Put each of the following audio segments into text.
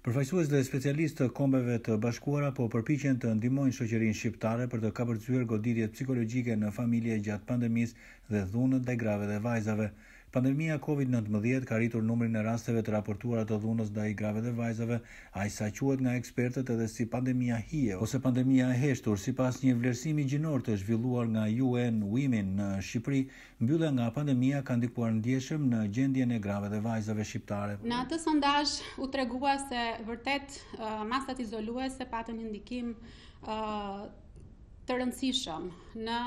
Përfaqësues dhe specialistë të Kombeve të Bashkuara po përpiqen të ndihmojnë shoqërinë shqiptare për të kapërcyer goditjet psikologjike në familje gjatë pandemisë dhe dhunët ndaj grave dhe vajzave. Pandemia COVID-19 ka rritur numrin e rasteve të raportuara të dhunës ndaj grave dhe vajzave, aq sa quhet nga ekspertët edhe si pandemia hije ose pandemia e heshtur. Sipas një vlerësimi gjinor të zhvilluar nga UN Women në Shqipëri, mbyllja nga pandemia ka ndikuar ndjeshëm në gjendjen e grave dhe vajzave shqiptare. Në atë sondazh u tregua se vërtet masat izoluese patën një ndikim të rëndësishëm në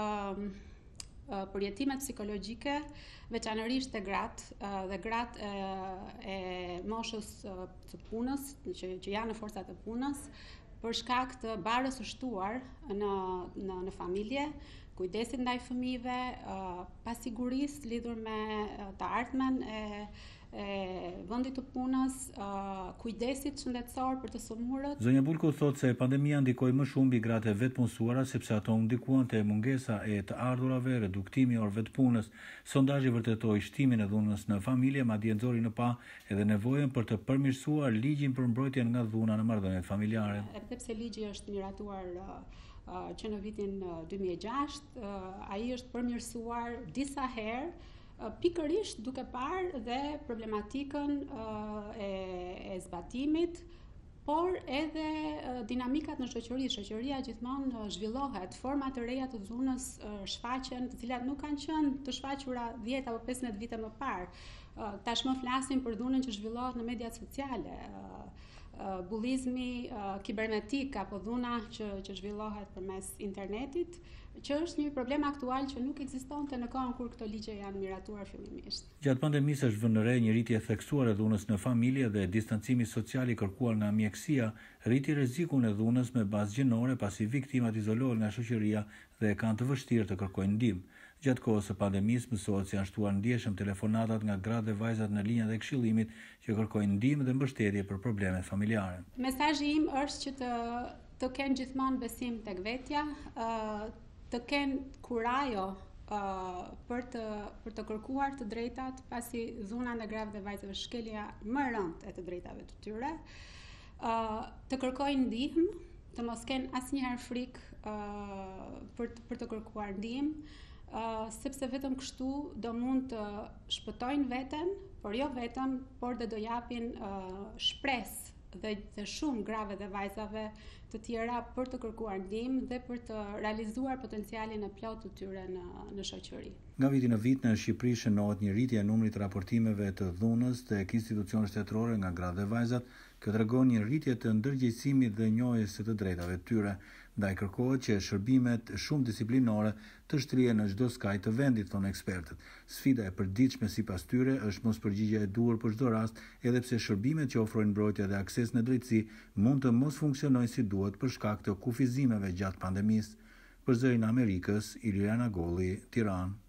përjetimet psikologjike, veçanërisht e gratë dhe gratë e moshës të punës, që janë në forcat e punës, për shkak të barës së shtuar në familje, kujdesit ndaj fëmijëve, pasigurisë lidhur me të ardhmen e vendit të punës, kujdesit shëndetësor për të sëmurët. Zonja Bulko thotë se pandemia ndikoi më shumë mbi gratë e vetpunësuara sepse ato ndikuan te mungesa e të ardhurave, reduktimi i orëve të punës. Sondazhi vërtetoi shtimin e dhunës në familje, madje nxori në pa edhe nevojën për të përmirësuar ligjin për mbrojtjen nga dhuna në marrëdhëniet familjare. Edhe pse ligji është miratuar që në vitin 2006, ai është përmirësuar disa herë, pikërisht duke parë dhe problematikën e zbatimit, por edhe dinamikat në shoqëri. Shoqëria gjithmonë zhvillohet, forma të reja të dhunës shfaqen, të cilat nuk kanë qenë të shfaqura 10 apo 15 vite më parë. Tashmë flasim për dhunën që zhvillohet në mediat sociale, bullizmi kibernetik apo dhuna që zhvillohet përmes internetit, që është një problem aktual që nuk ekzistonte në kohën kur këto ligje janë miratuar fillimisht. Gjatë pandemisë është vënë re një rritje theksuar e dhunës në familje dhe distancimi social i kërkuar nga mjekësia rriti rrezikun e dhunës me bazë gjinore, pasi viktimat izolohen nga shoqëria dhe kanë të vështirë të kërkojnë ndihmë. Gjatë kohës së pandemisë mësohet se janë shtuar ndjeshëm telefonatat nga gratë dhe vajzat në linjat e këshillimit që kërkojnë ndihmë dhe mbështetje për problemet familjare. Mesazhi im është që të kenë gjithmonë besim tek vetja, të kenë kurajo për të kërkuar të drejtat, pasi dhuna ndaj grave dhe vajzave është shkelja më e rëndë e të drejtave të tyre, të kërkojnë ndihmë, të mos kenë asnjëherë frikë për të kërkuar ndihmë, sepse vetëm kështu do mund të shpëtojnë veten, por jo vetëm, por dhe do japin shpresë dhe shumë grave dhe vajzave të tjera për të kërkuar ndihmë dhe për të realizuar potencialin e plot të tyre në shoqëri. Nga viti në vit në Shqipëri shënohet një rritje e numrit të raportimeve të dhunës tek institucionet shtetërore nga gratë dhe vajzat. Kjo tregon një rritje të ndërgjegjësimit dhe njohjes së të drejtave të tyre. Ndaj kërkohet që shërbimet shumë disiplinore të shtrihen në çdo skaj të vendit, thonë ekspertët. Sfida e përditshme sipas tyre është mos përgjigjja e duhur për çdo rast, edhe pse shërbimet që ofrojnë mbrojtje dhe akses në drejtësi mund të mos funksionojnë si duhet për shkak të kufizimeve gjatë pandemisë. Për Zërin e Amerikës, Iliana Golli, Tiranë.